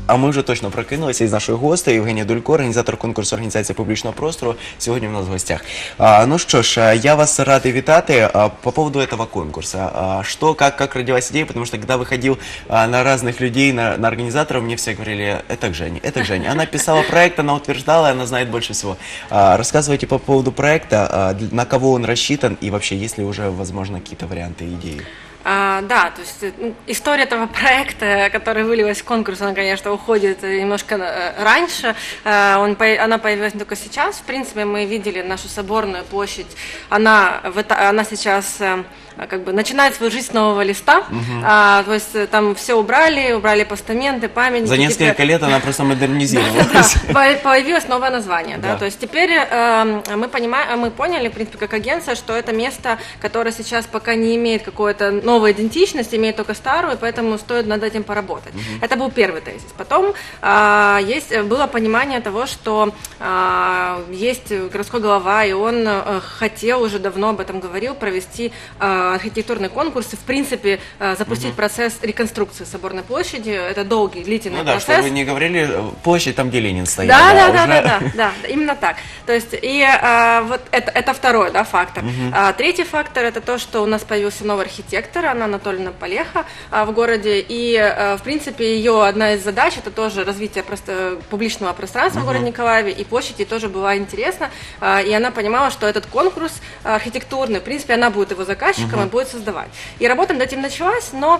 А ми вже точно прокинулися із нашою гостею Євгенія Дулько, організатор конкурсу організації публічного простору. Сьогодні у нас в гостях. Ну что ж, я вас рад витать. По поводу этого конкурса. Что, как родилась идея? Потому что когда выходил на разных людей, на организаторов, мне все говорили, это к Жене, это к Жене. Она писала проект, она утверждала, она знает больше всего. Рассказывайте по поводу проекта, на кого он рассчитан и вообще есть ли уже, возможно, какие-то варианты, идеи? Да, то есть история этого проекта, который вылилась в конкурс, она, конечно, уходит немножко раньше. Она появилась не только сейчас. В принципе, мы видели нашу соборную площадь. Она сейчас как бы начинает свою жизнь с нового листа. То есть там все убрали постаменты, памятники. За несколько лет она просто модернизировалась. Появилось новое название. То есть теперь мы поняли, в принципе, как агентство, что это место, которое сейчас пока не имеет какой-то новой идентичности, имеет только старую, поэтому стоит над этим поработать. Это был первый тезис. Потом было понимание того, что есть городской глава, и он хотел, уже давно об этом говорил, провести архитектурные конкурсы, в принципе, запустить процесс реконструкции Соборной площади. Это долгий, длительный процесс. Чтобы вы не говорили, площадь там, где Ленин стоял. Да, именно так. То есть, и вот это второй, фактор. Третий фактор, это то, что у нас появился новый архитектор, Анна Анатольевна Полеха в городе, и, в принципе, ее одна из задач, это тоже развитие публичного пространства в городе Николаеве, и площади тоже была интересна, и она понимала, что этот конкурс архитектурный, в принципе, она будет его заказчиком и будет создавать. И работа над этим началась, но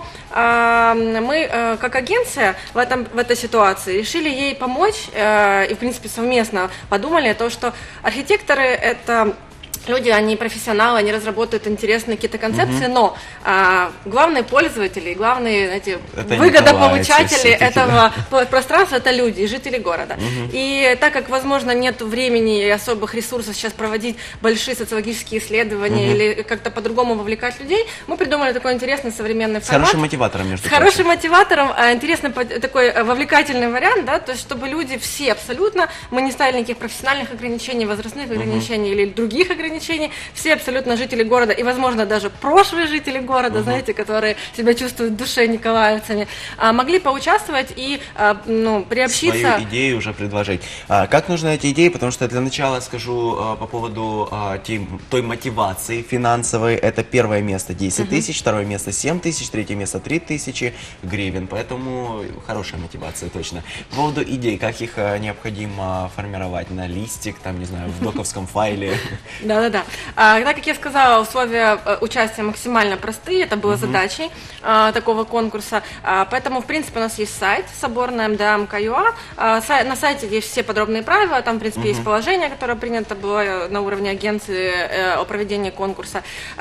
мы, как агенция, в этой ситуации решили ей помочь, и, в принципе, совместно подумали о том, что архитекторы – это люди, они профессионалы, они разработают интересные какие-то концепции, но главные пользователи, главные, знаете, выгодополучатели этого пространства – это люди, жители города. И так как, возможно, нет времени и особых ресурсов сейчас проводить большие социологические исследования или как-то по-другому вовлекать людей, мы придумали такой интересный современный формат. С хорошим мотиватором, между прочим. С хорошим мотиватором, интересный такой вовлекательный вариант, то есть чтобы люди все абсолютно, мы не ставили никаких профессиональных ограничений, возрастных ограничений или других ограничений, все абсолютно жители города и, возможно, даже прошлые жители города, знаете, которые себя чувствуют в душе николаевцами, могли поучаствовать и приобщиться. Свою идею уже предложить. Как нужны эти идеи? Потому что для начала скажу по поводу той мотивации финансовой. Это первое место 10 тысяч, второе место 7 тысяч, третье место 3 тысячи гривен. Поэтому хорошая мотивация точно. По поводу идей, как их необходимо формировать на листик, там, не знаю, в доковском файле. Да. Так как я сказала, условия участия максимально простые, это было задачей такого конкурса, поэтому, в принципе, у нас есть сайт соборная МДА.МК.ЮА, на сайте есть все подробные правила, там, в принципе, есть положение, которое принято было на уровне агенции о проведении конкурса,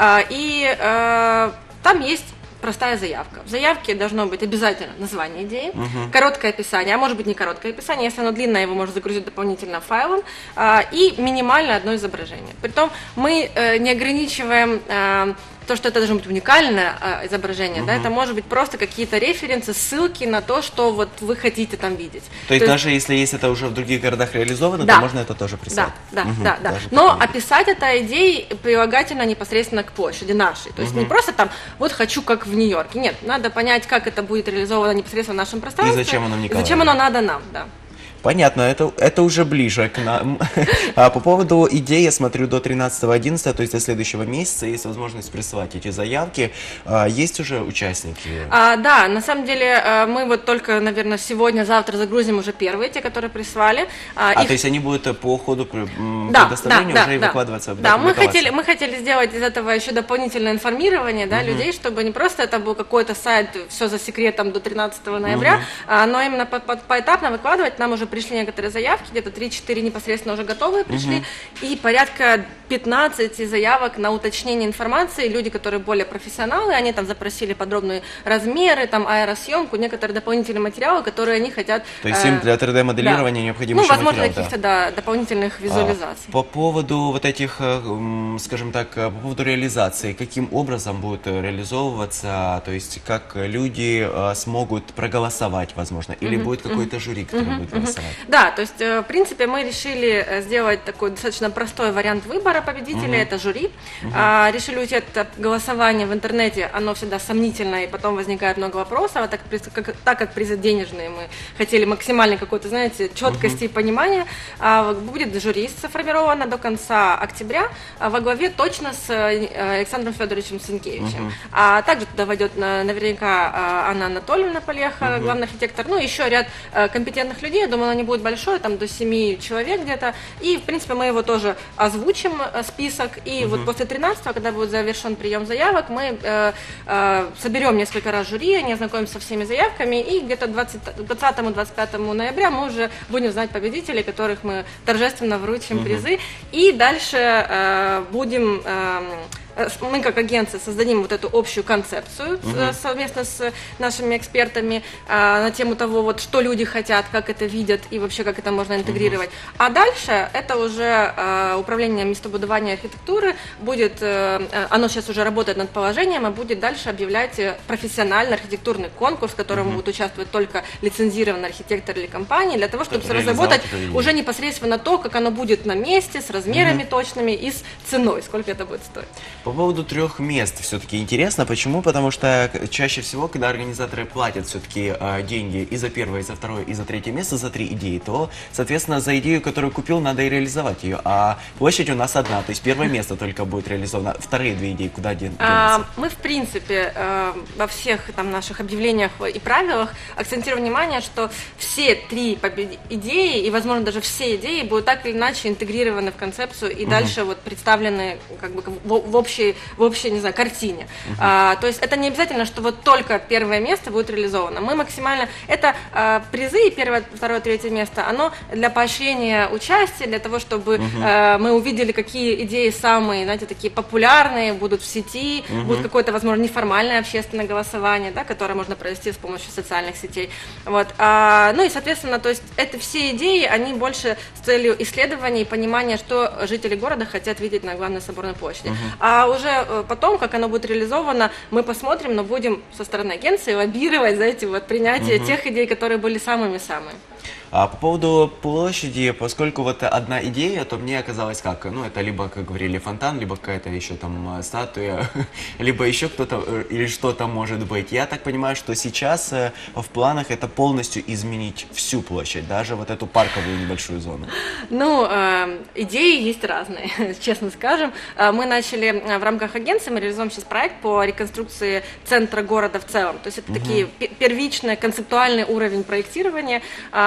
и там есть простая заявка. В заявке должно быть обязательно название идеи, короткое описание, а может быть не короткое описание, если оно длинное, его можно загрузить дополнительно файлом, и минимально одно изображение. Притом мы не ограничиваем то, что это должно быть уникальное изображение, это может быть просто какие-то референсы, ссылки на то, что вот вы хотите там видеть. То есть даже если есть это уже в других городах реализовано, то можно это тоже прислать? Да. Но описать это идеей прилагательно непосредственно к площади нашей. То есть не просто там, вот хочу как в Нью-Йорке. Нет, надо понять, как это будет реализовано непосредственно в нашем пространстве. И зачем оно в Николаеве? Зачем оно надо нам, Понятно, это уже ближе к нам. По поводу идей, я смотрю, до 13-11, то есть до следующего месяца, есть возможность присылать эти заявки. Есть уже участники? Да, на самом деле мы вот только, наверное, сегодня-завтра загрузим уже первые, те, которые прислали. То есть они будут по ходу предоставления уже и выкладываться? Да, мы хотели сделать из этого еще дополнительное информирование людей, чтобы не просто это был какой-то сайт, все за секретом до 13 ноября, но именно поэтапно выкладывать. Нам уже пришли некоторые заявки, где-то 3-4 непосредственно уже готовые пришли, и порядка 15 заявок на уточнение информации. Люди, которые более профессионалы, они там запросили подробные размеры, там аэросъемку, некоторые дополнительные материалы, которые они хотят. То есть им для 3D-моделирования необходимо еще возможно, материал, каких-то дополнительных визуализаций. По поводу вот этих, скажем так, по поводу реализации, каким образом будет реализовываться, то есть как люди смогут проголосовать, возможно, или будет какое-то жюри, которое будет голосовать? голосовать? Да, то есть, в принципе, мы решили сделать такой достаточно простой вариант выбора победителя, это жюри. Решили уйти от голосования в интернете, оно всегда сомнительно, и потом возникает много вопросов, а так как призы денежные, мы хотели максимально какой-то, знаете, четкости и понимания. Будет жюри сформировано до конца октября, во главе точно с Александром Федоровичем Сенкевичем. А также туда войдет наверняка Анна Анатольевна Полеха, главный архитектор, ну, еще ряд компетентных людей, я думаю, оно не будет большое, там до 7 человек где-то, и, в принципе, мы его тоже озвучим, список, и вот после 13-го, когда будет завершен прием заявок, мы соберем несколько раз жюри, они ознакомимся со всеми заявками, и где-то 20-25 ноября мы уже будем знать победителей, которых мы торжественно вручим призы, и дальше будем... Мы как агентство создадим вот эту общую концепцию совместно с нашими экспертами на тему того, вот, что люди хотят, как это видят и вообще как это можно интегрировать. А дальше это уже управление местобудования архитектуры будет, оно сейчас уже работает над положением, и будет дальше объявлять профессиональный архитектурный конкурс, в котором будут участвовать только лицензированные архитекторы или компании, для того, чтобы разработать уже непосредственно то, как оно будет на месте, с размерами точными и с ценой, сколько это будет стоить. По поводу 3 мест все-таки интересно. Почему? Потому что чаще всего, когда организаторы платят все-таки деньги и за первое, и за второе, и за 3 место, за 3 идеи, то, соответственно, за идею, которую купил, надо и реализовать ее. А площадь у нас одна, то есть 1 место только будет реализовано. Вторые 2 идеи куда денутся? Мы, в принципе, во всех там наших объявлениях и правилах акцентируем внимание, что все 3 идеи, и, возможно, даже все идеи будут так или иначе интегрированы в концепцию и дальше вот представлены как бы в общей, не знаю, картине. То есть это не обязательно, что вот только 1 место будет реализовано. Мы максимально... Это призы, 1, 2, 3 место, оно для поощрения участия, для того, чтобы мы увидели, какие идеи самые, знаете, такие популярные будут в сети, будет какое-то, возможно, неформальное общественное голосование, да, которое можно провести с помощью социальных сетей. Вот. Ну и, соответственно, то есть это все идеи, они больше с целью исследования и понимания, что жители города хотят видеть на главной соборной площади. А уже потом, как оно будет реализовано, мы посмотрим, но будем со стороны агенции лоббировать, знаете, вот принятие тех идей, которые были самыми-самыми. А по поводу площади, поскольку вот одна идея, то мне оказалось как, ну это либо, как говорили, фонтан, либо какая-то еще там статуя, либо еще кто-то или что-то может быть. Я так понимаю, что сейчас в планах это полностью изменить всю площадь, даже вот эту парковую небольшую зону. Ну, идеи есть разные, честно скажем. Мы начали в рамках агентства, мы реализуем сейчас проект по реконструкции центра города в целом. То есть это такие первичный концептуальный уровень проектирования,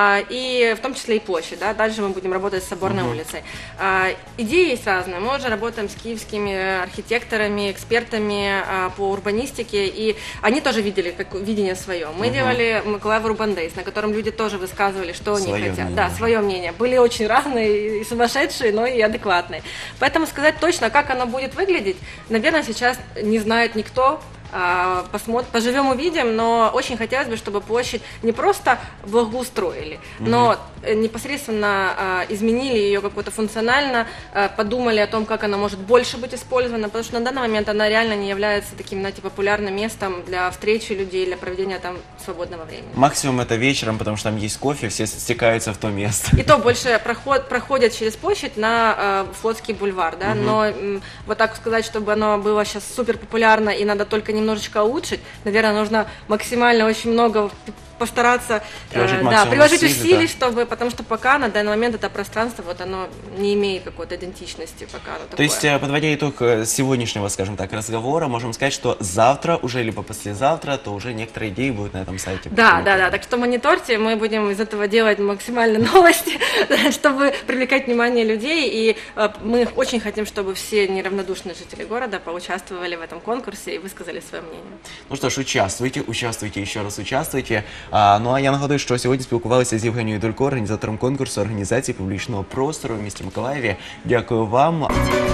и в том числе и площадь. Да? Дальше мы будем работать с Соборной улицей. Идеи есть разные. Мы уже работаем с киевскими архитекторами, экспертами по урбанистике, и они тоже видели видение свое. Мы делали Миколаев Urban Days, на котором люди тоже высказывали, что они хотят. Мнение. Да, свое мнение. Были очень разные и сумасшедшие, но и адекватные. Поэтому сказать точно, как оно будет выглядеть, наверное, сейчас не знает никто. Посмотрим, поживем, увидим, но очень хотелось бы, чтобы площадь не просто благоустроили, но непосредственно изменили ее какую-то функционально, подумали о том, как она может больше быть использована, потому что на данный момент она реально не является таким, знаете, популярным местом для встречи людей, для проведения там свободного времени. Максимум это вечером, потому что там есть кофе, все стекаются в то место. И то больше проходят через площадь на Флотский бульвар, да, но вот так сказать, чтобы оно было сейчас супер популярно и надо только немножечко улучшить, наверное, нужно максимально очень много постараться приложить усилий, чтобы, потому что пока на данный момент это пространство, вот оно не имеет какой-то идентичности, пока оно такое. То есть, подводя итог сегодняшнего, скажем так, разговора, можем сказать, что завтра, уже либо послезавтра, то уже некоторые идеи будут на этом сайте. Да, так что мониторьте, мы будем из этого делать максимально новости, чтобы привлекать внимание людей, и мы очень хотим, чтобы все неравнодушные жители города поучаствовали в этом конкурсе и высказали свое мнение. Ну що ж, участвуйте, ще раз участвуйте. Ну а я нагадую, що сьогодні спілкувалися з Євгенією Долько, організатором конкурсу організації публічного простору в місті Миколаєві. Дякую вам.